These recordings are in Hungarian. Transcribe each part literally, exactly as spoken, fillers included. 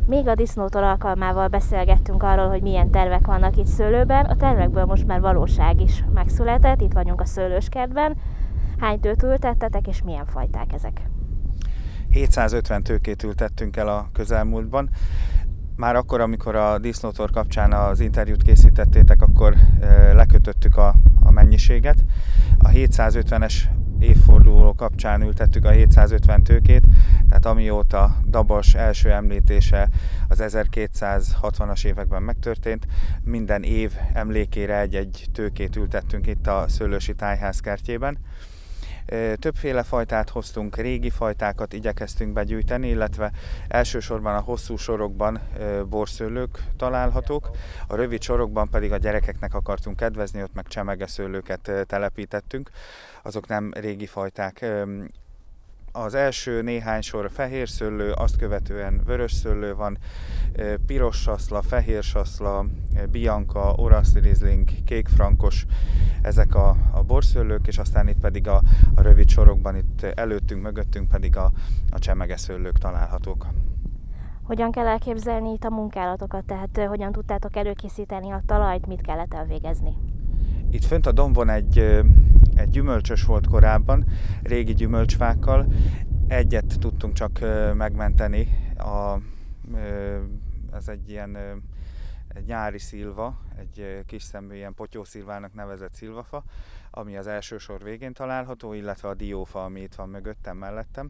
Még a disznótól alkalmával beszélgettünk arról, hogy milyen tervek vannak itt szőlőben. A tervekből most már valóság is megszületett, itt vagyunk a szőlőskertben. Hány tőt ültettetek, és milyen fajták ezek? hétszázötven tőkét ültettünk el a közelmúltban. Már akkor, amikor a disznótor kapcsán az interjút készítettétek, akkor lekötöttük a, a mennyiséget. A hétszázötvenes évforduló kapcsán ültettük a hétszázötven tőkét, tehát amióta Dabas első említése az ezerkétszázhatvanas években megtörtént, minden év emlékére egy-egy tőkét ültettünk itt a Szőlősi Tájház kertjében. Többféle fajtát hoztunk, régi fajtákat igyekeztünk begyűjteni, illetve elsősorban a hosszú sorokban borszőlők találhatók, a rövid sorokban pedig a gyerekeknek akartunk kedvezni, ott meg csemegeszőlőket telepítettünk, azok nem régi fajták. Az első néhány sor fehér szőlő, azt követően vörös szőlő van, piros saszla, fehér saszla, bianca, orosz riesling, kék frankos, ezek a, a borszőlők, és aztán itt pedig a, a rövid sorokban, itt előttünk, mögöttünk pedig a, a csemegeszőlők találhatók. Hogyan kell elképzelni itt a munkálatokat, tehát hogyan tudtátok előkészíteni a talajt, mit kellett elvégezni? Itt fönt a dombon egy, egy gyümölcsös volt korábban, régi gyümölcsfákkal. Egyet tudtunk csak megmenteni, a, ez egy ilyen egy nyári szilva, egy kis szemű ilyen potyószilvának nevezett szilvafa, ami az első sor végén található, illetve a diófa, ami itt van mögöttem, mellettem.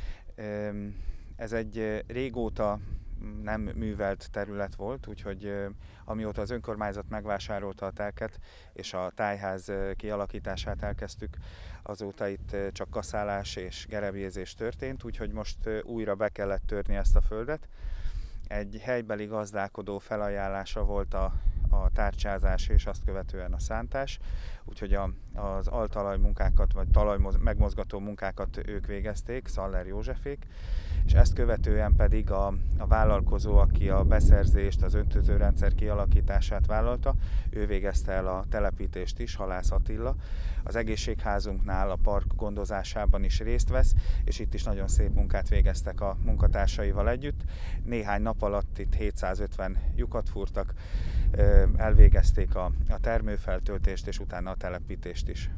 Ez egy régóta nem művelt terület volt, úgyhogy amióta az önkormányzat megvásárolta a telket és a tájház kialakítását elkezdtük, azóta itt csak kaszálás és gerebjézés történt, úgyhogy most újra be kellett törni ezt a földet. Egy helybeli gazdálkodó felajánlása volt a, a tárcsázás és azt követően a szántás, úgyhogy a, az altalaj munkákat, vagy talaj megmozgató munkákat ők végezték, Szaller Józsefék, és ezt követően pedig a, a vállalkozó, aki a beszerzést, az öntözőrendszer kialakítását vállalta, ő végezte el a telepítést is, Halász Attila. Az egészségházunknál a park gondozásában is részt vesz, és itt is nagyon szép munkát végeztek a munkatársaival együtt. Néhány nap alatt itt hétszázötven lyukat fúrtak, elvégezték a, a termőfeltöltést, és utána a telepítést is.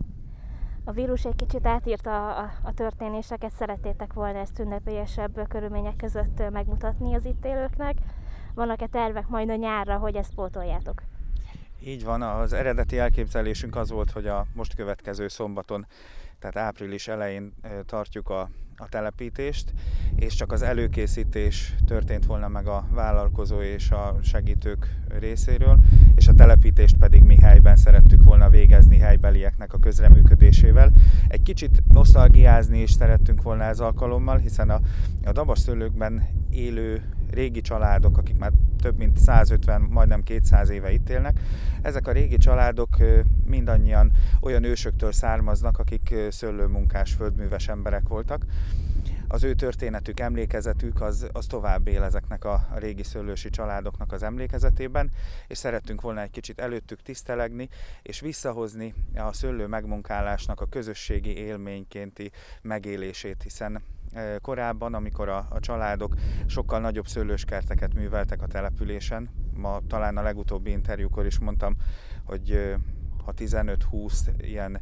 A vírus egy kicsit átírta a, a történéseket, szerettétek volna ezt ünnepélyesebb körülmények között megmutatni az itt élőknek. Vannak-e tervek majd a nyárra, hogy ezt pótoljátok? Így van, az eredeti elképzelésünk az volt, hogy a most következő szombaton, tehát április elején tartjuk a, a telepítést, és csak az előkészítés történt volna meg a vállalkozó és a segítők részéről, és a telepítést pedig mi helyben szerettük volna végezni helybelieknek a közreműködésével. Egy kicsit nosztalgiázni is szerettünk volna ez alkalommal, hiszen a, a Dabas szőlőkben élő régi családok, akik már több mint százötven, majdnem kétszáz éve itt élnek, ezek a régi családok mindannyian olyan ősöktől származnak, akik szőlőmunkás, földműves emberek voltak. Az ő történetük, emlékezetük az, az tovább él ezeknek a, a régi szőlősi családoknak az emlékezetében, és szerettünk volna egy kicsit előttük tisztelegni, és visszahozni a szőlő megmunkálásnak a közösségi élménykénti megélését, hiszen korábban, amikor a, a családok sokkal nagyobb szőlőskerteket műveltek a településen, ma talán a legutóbbi interjúkor is mondtam, hogy ha tizenöt-húsz ilyen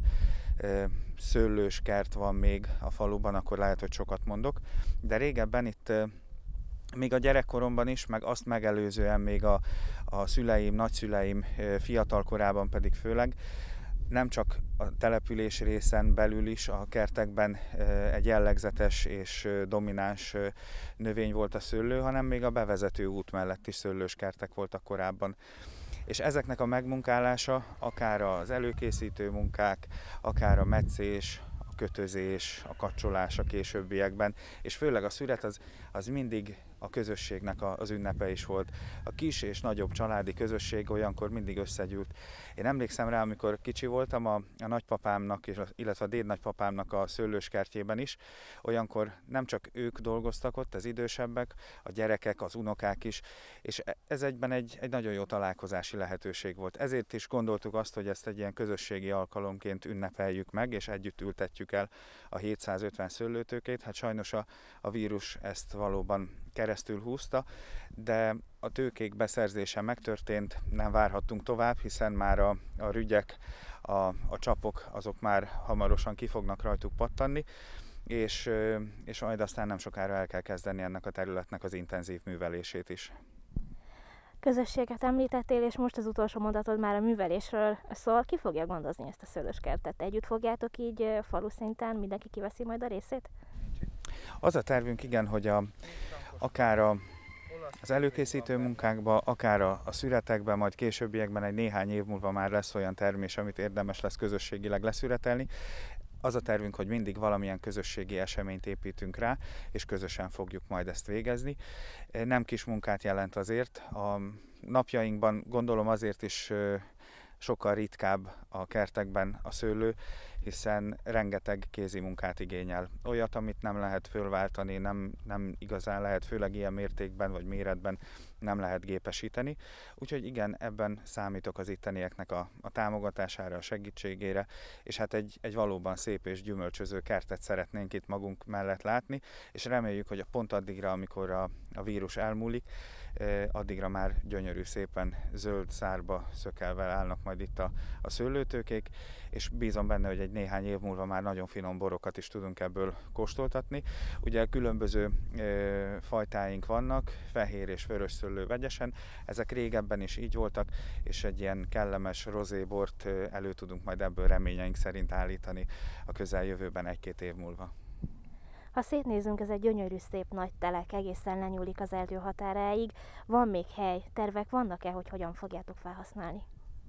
szőlőskert van még a faluban, akkor lehet, hogy sokat mondok. De régebben itt még a gyerekkoromban is, meg azt megelőzően még a, a szüleim, nagyszüleim fiatal korában pedig főleg, nem csak a település részen belül is a kertekben egy jellegzetes és domináns növény volt a szőlő, hanem még a bevezető út mellett is szőlőskertek voltak korábban. És ezeknek a megmunkálása, akár az előkészítő munkák, akár a metszés, a kötözés, a kacsolás a későbbiekben, és főleg a szület az, az mindig a közösségnek az ünnepe is volt. A kis és nagyobb családi közösség olyankor mindig összegyűlt. Én emlékszem rá, amikor kicsi voltam, a, a nagypapámnak, illetve a dédnagypapámnak a szőlőskertjében is, olyankor nem csak ők dolgoztak ott, az idősebbek, a gyerekek, az unokák is, és ez egyben egy, egy nagyon jó találkozási lehetőség volt. Ezért is gondoltuk azt, hogy ezt egy ilyen közösségi alkalomként ünnepeljük meg, és együtt ültetjük el a hétszázötven szőlőtőkét. Hát sajnos a, a vírus ezt valóban keresztül húzta, de a tőkék beszerzése megtörtént, nem várhattunk tovább, hiszen már a, a rügyek, a, a csapok, azok már hamarosan ki fognak rajtuk pattanni, és, és majd aztán nem sokára el kell kezdeni ennek a területnek az intenzív művelését is. Közösséget említettél, és most az utolsó mondatod már a művelésről szól. Ki fogja gondozni ezt a szőlőskertet? Együtt fogjátok így falu szinten, mindenki kiveszi majd a részét? Az a tervünk, igen, hogy a, akár a, az előkészítő munkákban, akár a, a szüretekben, majd későbbiekben egy néhány év múlva már lesz olyan termés, amit érdemes lesz közösségileg leszüretelni. Az a tervünk, hogy mindig valamilyen közösségi eseményt építünk rá, és közösen fogjuk majd ezt végezni. Nem kis munkát jelent azért. A napjainkban gondolom azért is sokkal ritkább a kertekben a szőlő, hiszen rengeteg kézi munkát igényel. Olyat, amit nem lehet fölváltani, nem, nem igazán lehet, főleg ilyen mértékben vagy méretben nem lehet gépesíteni. Úgyhogy igen, ebben számítok az ittenieknek a, a támogatására, a segítségére, és hát egy, egy valóban szép és gyümölcsöző kertet szeretnénk itt magunk mellett látni, és reméljük, hogy pont addigra, amikor a, a vírus elmúlik, addigra már gyönyörű, szépen zöld szárba szökelve állnak majd itt a, a szőlőtőkék, és bízom benne, hogy egy néhány év múlva már nagyon finom borokat is tudunk ebből kóstoltatni. Ugye különböző ö, fajtáink vannak, fehér és vörös szőlő vegyesen, ezek régebben is így voltak, és egy ilyen kellemes rozébort elő tudunk majd ebből reményeink szerint állítani a közeljövőben egy-két év múlva. Ha szétnézünk, ez egy gyönyörű, szép nagy telek, egészen lenyúlik az erdő határáig. Van még hely, tervek vannak-e, hogy hogyan fogjátok felhasználni?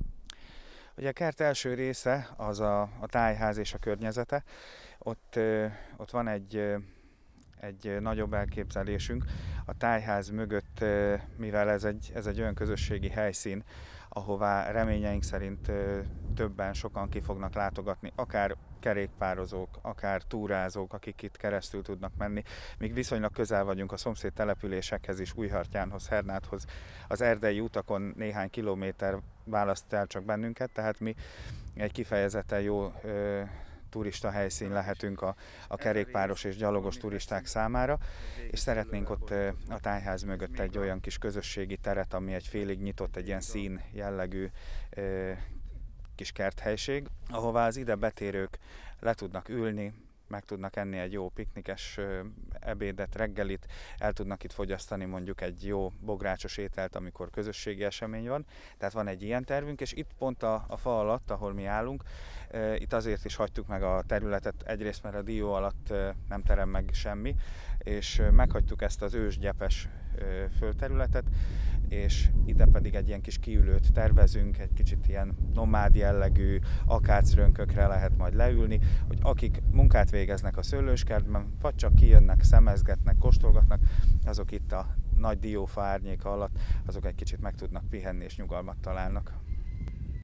Ugye a kert első része az a, a tájház és a környezete. Ott, ott van egy, egy nagyobb elképzelésünk. A tájház mögött, mivel ez egy, ez egy olyan közösségi helyszín, ahová reményeink szerint többen, sokan ki fognak látogatni, akár kerékpározók, akár túrázók, akik itt keresztül tudnak menni. Míg viszonylag közel vagyunk a szomszéd településekhez is, Újhartyánhoz, Hernádhoz, az erdei utakon néhány kilométer választ el csak bennünket, tehát mi egy kifejezetten jó ö, turista helyszín lehetünk a, a kerékpáros és gyalogos turisták számára, és szeretnénk ott a tájház mögött egy olyan kis közösségi teret, ami egy félig nyitott, egy ilyen szín jellegű ö, kis kerthelység, ahová az ide betérők le tudnak ülni, meg tudnak enni egy jó piknikes ebédet, reggelit, el tudnak itt fogyasztani mondjuk egy jó bográcsos ételt, amikor közösségi esemény van. Tehát van egy ilyen tervünk, és itt pont a, a fa alatt, ahol mi állunk, itt azért is hagytuk meg a területet, egyrészt mert a dió alatt nem terem meg semmi, és meghagytuk ezt az ősgyepes földterületet, és ide pedig egy ilyen kis kiülőt tervezünk, egy kicsit ilyen nomád jellegű akácrönkökre lehet majd leülni, hogy akik munkát végeznek a szőlőskertben, vagy csak kijönnek, szemezgetnek, kóstolgatnak, azok itt a nagy diófa árnyéka alatt, azok egy kicsit meg tudnak pihenni és nyugalmat találnak.